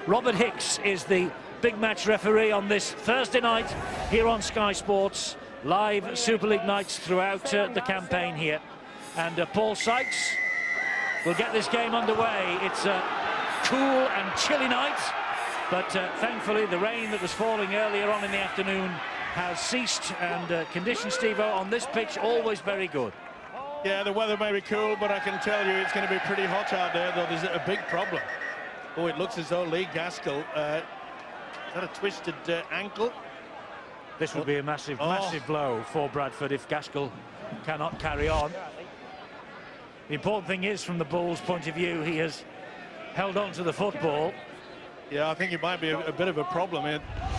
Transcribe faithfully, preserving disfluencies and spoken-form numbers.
Robert Hicks is the big match referee on this Thursday night here on Sky Sports. Live Super League nights throughout uh, the campaign here. And uh, Paul Sykes will get this game underway. It's a cool and chilly night, but uh, thankfully the rain that was falling earlier on in the afternoon has ceased, and uh, conditions, Steve-O, on this pitch always very good. Yeah, the weather may be cool, but I can tell you it's going to be pretty hot out there, though there's a big problem. Oh, it looks as though Lee Gaskell, uh, is that a twisted uh, ankle? This would be a massive, oh. massive blow for Bradford if Gaskell cannot carry on. The important thing is, from the Bulls' point of view, he has held on to the football. Yeah, I think it might be a, a bit of a problem. It,